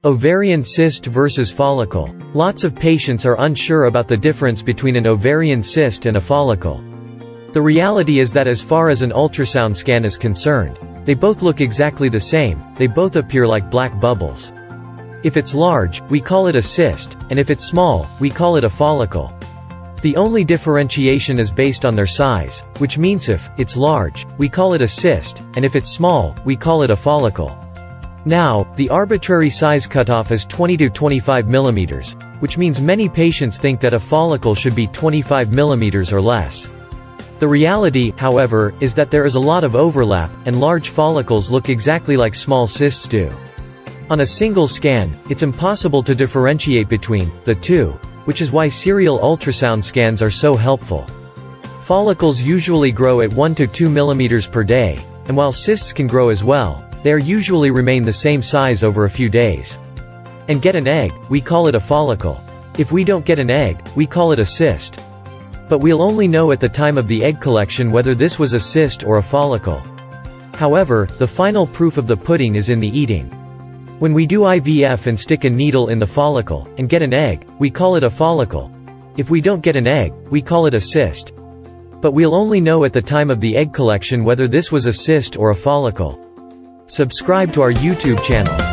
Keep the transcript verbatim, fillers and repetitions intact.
Ovarian cyst versus follicle. Lots of patients are unsure about the difference between an ovarian cyst and a follicle. The reality is that as far as an ultrasound scan is concerned, they both look exactly the same, they both appear like black bubbles. If it's large, we call it a cyst, and if it's small, we call it a follicle. The only differentiation is based on their size, which means if it's large, we call it a cyst, and if it's small, we call it a follicle. Now, the arbitrary size cutoff is twenty to twenty-five millimeters, which means many patients think that a follicle should be twenty-five millimeters or less. The reality, however, is that there is a lot of overlap, and large follicles look exactly like small cysts do. On a single scan, it's impossible to differentiate between the two, which is why serial ultrasound scans are so helpful. Follicles usually grow at one to two millimeters per day, and while cysts can grow as well, they are usually remain the same size over a few days. And get an egg, we call it a follicle. If we don't get an egg, we call it a cyst. But we'll only know at the time of the egg collection whether this was a cyst or a follicle. However, the final proof of the pudding is in the eating. When we do I V F and stick a needle in the follicle, and get an egg, we call it a follicle. If we don't get an egg, we call it a cyst. But we'll only know at the time of the egg collection whether this was a cyst or a follicle. Subscribe to our YouTube channel.